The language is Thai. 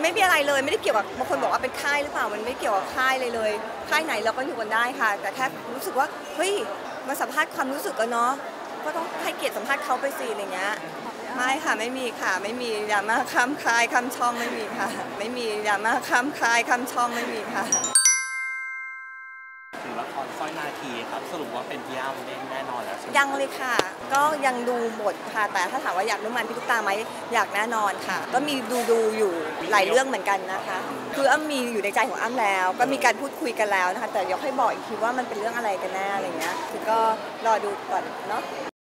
ไม่มีอะไรเลยไม่ได้เกี่ยวกับบางคนบอกว่าเป็นค่ายหรือเปล่ามันไม่เกี่ยวกับค่ายเลยค่ายไหนเราก็อยู่กันได้ค่ะแต่แค่รู้สึกว่าเฮ้ยมาสัมภาษณ์ความรู้สึกกันเนาะก็ต้องให้เกียรติสัมภาษณ์เขาไปสิอะไรเงี้ยไม่ค่ะไม่มีค่ะไม่มีดราม่าข้ามค่ายข้ามช่องไม่มีค่ะไม่มีดราม่าข้ามค่ายข้ามช่องไม่มีค่ะถึงละครสร้อยนาทีครับสรุปว่าเป็นพี่อ้ำแน่นอนแล้วใช่ไหมยังเลยค่ะก็ยังดูบทค่ะแต่ถ้าถามว่าอยากร่วมงานพี่ตุ๊กตาไหมอยากแน่นอนค่ะก็มีดูอยู่หลายเรื่องเหมือนกันนะคะคืออ้ำมีอยู่ในใจของอ้ำแล้วก็มีการพูดคุยกันแล้วนะคะแต่เดี๋ยวค่อยบอกอีกทีว่ามันเป็นเรื่องอะไรกันแน่อะไรเงี้ยคือก็รอดูก่อนเนาะ